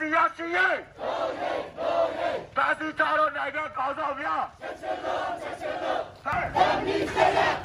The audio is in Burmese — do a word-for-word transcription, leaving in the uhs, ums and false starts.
စီရရှိရေးပါစီထားတော့နိုင်တဲ့ခေါင်းဆောင်များချက်ချင်းလို့ချက်ချင်းလို့ဟဲ့